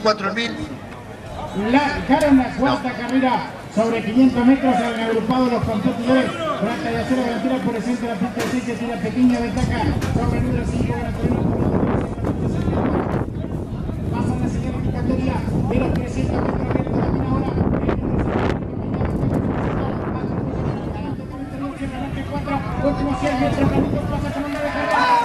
4000. Largaron la cuarta carrera sobre 500 metros, han agrupado los competidores. Plata de Acero Delantera por el centro de la pista de 6, que tiene pequeña ventaja sobre el número 5. Pasan la siguiente categoría de los 300 metros abiertos. También ahora últimos 100 metros, Carlitos pasa con una descarga.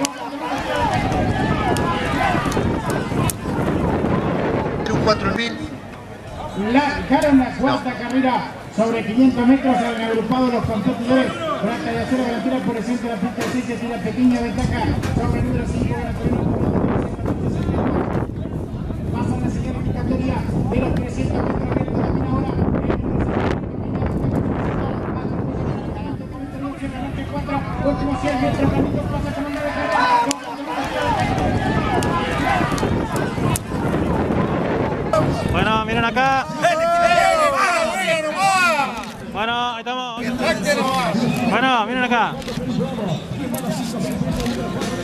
4000. Largaron la cuarta carrera sobre 500 metros, han agrupado los competidores. Plata de Acero Delantera por el centro de la pista de 6, que tiene pequeña ventaja sobre el número 5. Pasan la siguiente categoría de los 300 metros abiertos. También ahora últimos 100 metros, Carlitos pasa con una descarga. Bueno, miren acá. Bueno, ahí estamos. Bueno, miren acá.